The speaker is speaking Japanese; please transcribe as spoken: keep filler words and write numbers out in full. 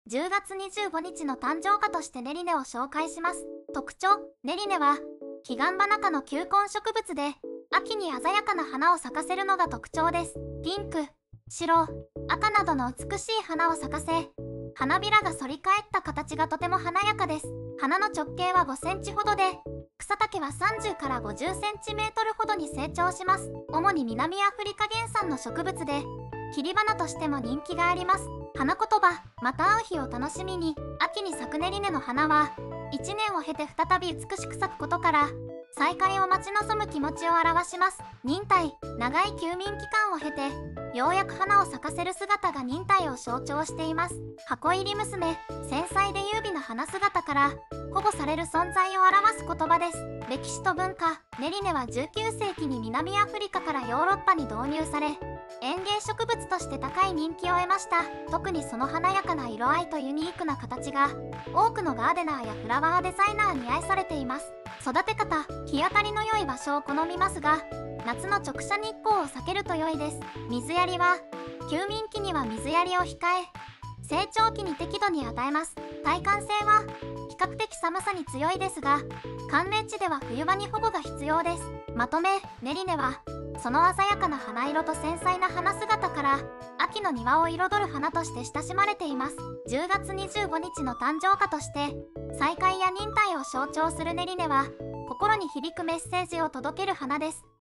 じゅうがつにじゅうごにちの誕生花としてネリネを紹介します。特徴、ネリネは彼岸花科の球根植物で、秋に鮮やかな花を咲かせるのが特徴です。ピンク、白、赤などの美しい花を咲かせ、花びらが反り返った形がとても華やかです。花の直径はごセンチほどで、草丈はさんじゅうからごじゅっセンチメートルほどに成長します。主に南アフリカ原産の植物で、切り花としても人気があります。花言葉、また会う日を楽しみに。秋に咲くネリネの花はいちねんを経て再び美しく咲くことから、再会を待ち望む気持ちを表します。忍耐、長い休眠期間を経てようやく花を咲かせる姿が忍耐を象徴しています。箱入り娘、繊細で優美な花姿から保護される存在を表す言葉です。歴史と文化、ネリネはじゅうきゅうせいきに南アフリカからヨーロッパに導入され、園芸植物として高い人気を得ました。特にその華やかな色合いとユニークな形が多くのガーデナーやフラワーデザイナーに愛されています。育て方、日当たりの良い場所を好みますが、夏の直射日光を避けると良いです。水やりは休眠期には水やりを控え、成長期に適度に与えます。耐寒性は比較的寒さに強いですが、寒冷地では冬場に保護が必要です。まとめ、ネリネはその鮮やかな花色と繊細な花姿から秋の庭を彩る花として親しまれています。じゅうがつにじゅうごにちの誕生花として再会や忍耐を象徴するネリネは、心に響くメッセージを届ける花です。